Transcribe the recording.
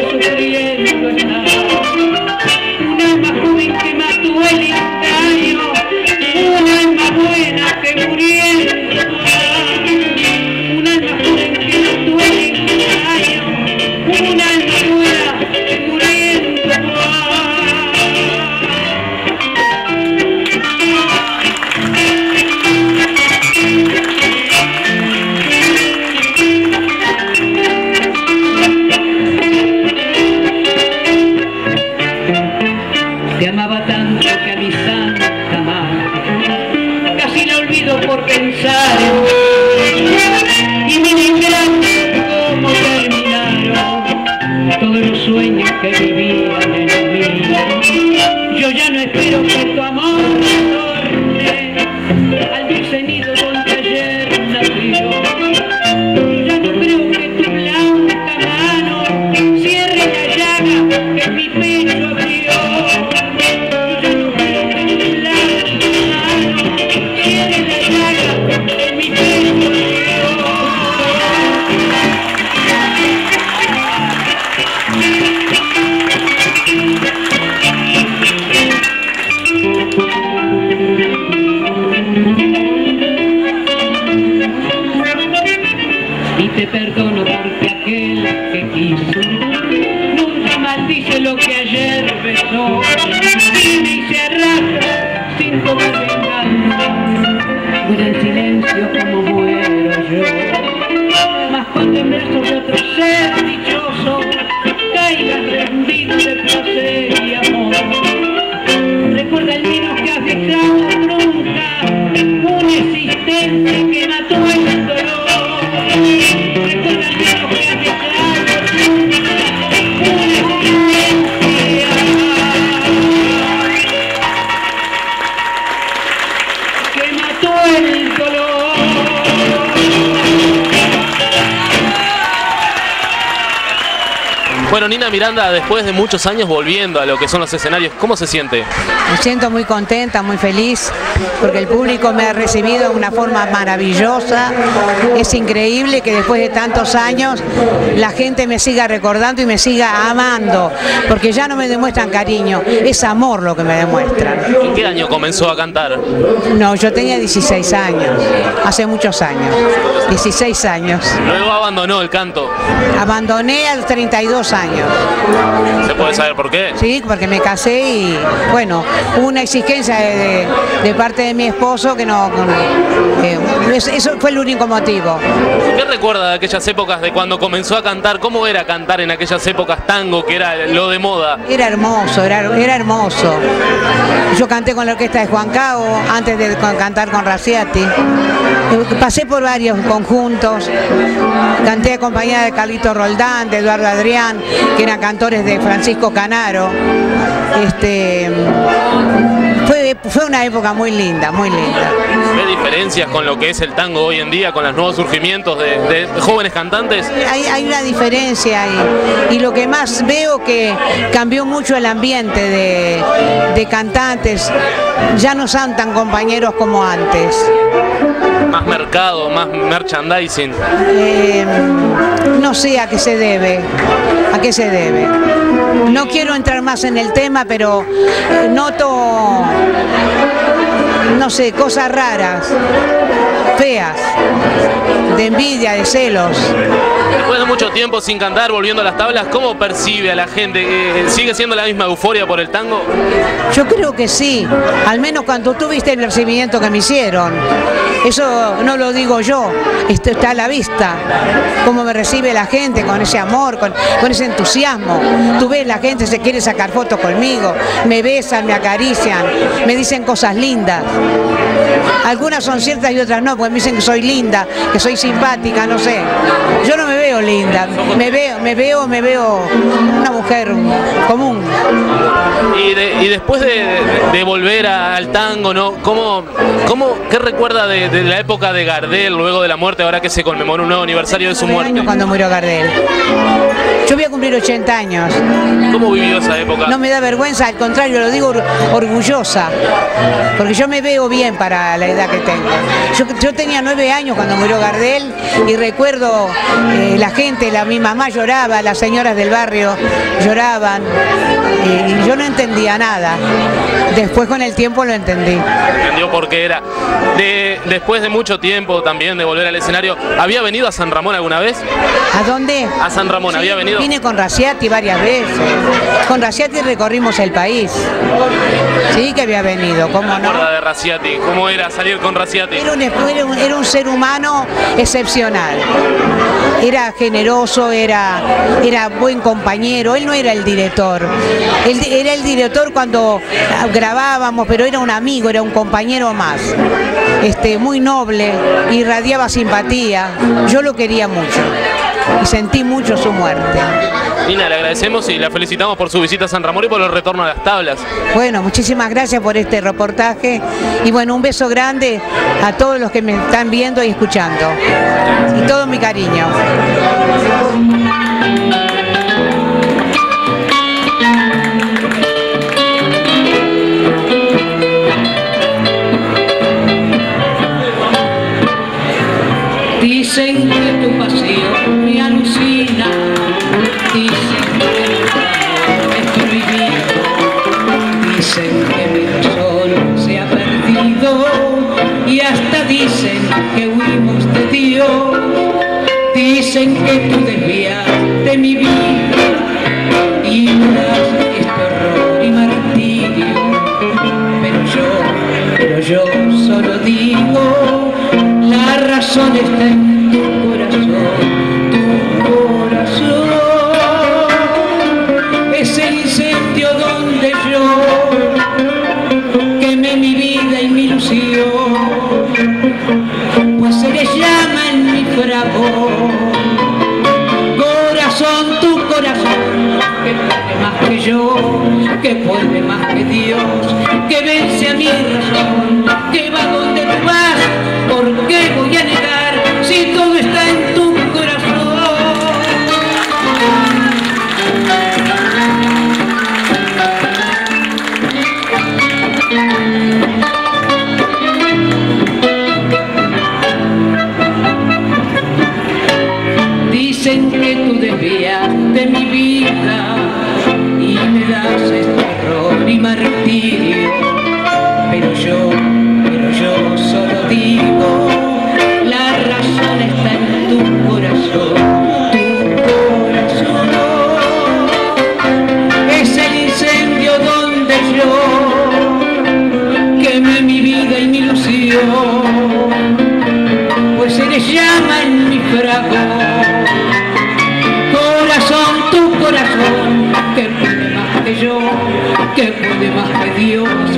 sufriendo está. Un alma joven que mató el engaño, un alma buena que muriendo está. Un alma joven que mató el engaño, un alma buena que muriendo está. Te amaba tanto que a mi santa madre casi la olvido por pensar en ti. Y mira ingrato cómo terminaron todos los sueños que vivían en mí. Yo ya no espero que tu amor retorne al dulce nido donde ayer nació. Yo ya no creo que tu blanca mano cierre la llaga que mi pecho abrió. Y te perdono porque aquel que quiso nunca maldice lo que ayer besó. Viene y se arrastra sin tomar venganza, muere en silencio como muero yo. Mas cuando en brazos de otro ser dichoso caigas rendido de placer y amor, recuerda el menos que has dejado nunca una existencia que mató el dolor. Recuerda el menos que has dejado nunca una existencia que mató el dolor. Bueno, Nina Miranda, después de muchos años volviendo a lo que son los escenarios, ¿cómo se siente? Me siento muy contenta, muy feliz, porque el público me ha recibido de una forma maravillosa. Es increíble que después de tantos años la gente me siga recordando y me siga amando, porque ya no me demuestran cariño, es amor lo que me demuestran. ¿En qué año comenzó a cantar? No, yo tenía 16 años, hace muchos años, 16 años. Luego abandonó el canto. Abandoné a los 32 años. ¿Se puede saber por qué? Sí, porque me casé y, bueno, hubo una exigencia de parte de mi esposo que no... eso fue el único motivo. ¿Qué recuerda de aquellas épocas de cuando comenzó a cantar? ¿Cómo era cantar en aquellas épocas tango, que era lo de moda? Era hermoso, era hermoso. Yo canté con la orquesta de Juan Cao antes de cantar con Raciati. Pasé por varios conjuntos, canté acompañada de Carlito Roldán, de Eduardo Adrián, que eran cantores de Francisco Canaro. Fue una época muy linda, muy linda. ¿Ve diferencias con lo que es el tango hoy en día, con los nuevos surgimientos de jóvenes cantantes? Hay una diferencia y lo que más veo que cambió mucho el ambiente de cantantes, ya no son tan compañeros como antes. Más mercado, más merchandising. No sé a qué se debe, No quiero entrar más en el tema, pero noto, no sé, cosas raras, feas, de envidia, de celos. Después de mucho tiempo sin cantar, volviendo a las tablas, ¿cómo percibe a la gente? ¿Sigue siendo la misma euforia por el tango? Yo creo que sí, al menos cuando tú viste el recibimiento que me hicieron. Eso no lo digo yo, esto está a la vista, cómo me recibe la gente con ese amor, con ese entusiasmo. Tú ves, la gente se quiere sacar fotos conmigo, me besan, me acarician, me dicen cosas lindas. Algunas son ciertas y otras no, porque me dicen que soy linda, que soy simpática, no sé. Yo no me veo linda, me veo una mujer común. ¿Y de Y después de volver al tango, ¿no? ¿Qué recuerda de la época de Gardel, luego de la muerte, ahora que se conmemora un nuevo aniversario de su muerte? Cuando murió Gardel. Yo voy a cumplir 80 años. ¿Cómo vivió esa época? No me da vergüenza, al contrario, lo digo orgullosa, porque yo me veo bien para la edad que tengo. Yo tenía 9 años cuando murió Gardel y recuerdo la gente, mi mamá lloraba, las señoras del barrio lloraban y yo no entendía nada. Después con el tiempo lo entendí. Entendió por qué era. Después de mucho tiempo también de volver al escenario, ¿había venido a San Ramón alguna vez? ¿A dónde? A San Ramón, sí, ¿había venido? Vine con Raciati varias veces. Con Raciati recorrimos el país. Sí que había venido, ¿cómo no? ¿Recuerda de Raciati? ¿Cómo era salir con Raciati? Era un ser humano excepcional. Era generoso, era buen compañero. Él no era el director. Él era el director cuando grabábamos, pero era un amigo, era un compañero más. Muy noble, irradiaba simpatía. Yo lo quería mucho y sentí mucho su muerte. Nina, le agradecemos y la felicitamos por su visita a San Ramón y por el retorno a las tablas. Bueno, muchísimas gracias por este reportaje y bueno, un beso grande a todos los que me están viendo y escuchando. Y todo mi cariño. Dicen que tu pasión me alucina, dicen que el amor es prohibido, dicen que mi razón se ha perdido y hasta dicen que huimos de Dios, dicen que tú desvías de mi vida y me das este horror y martirio, pero yo solo digo, la razón está en tu corazón es el incendio donde yo quemé mi vida y mi ilusión, pues eres llama en mi fragor, corazón, tu corazón, que puede más que yo, que puede más que Dios, que vence a mi razón, que va donde tú vas. ¿Por qué voy a negar si todo está en tu corazón? Dicen que tú desvías de mi vida y me das este error y martirio, pero yo solo digo, la razón está en tu corazón, es el incendio donde yo quemé mi vida y mi ilusión, pues eres llama en mi fragor, corazón, tu corazón, que puede más que yo, que puede más que Dios,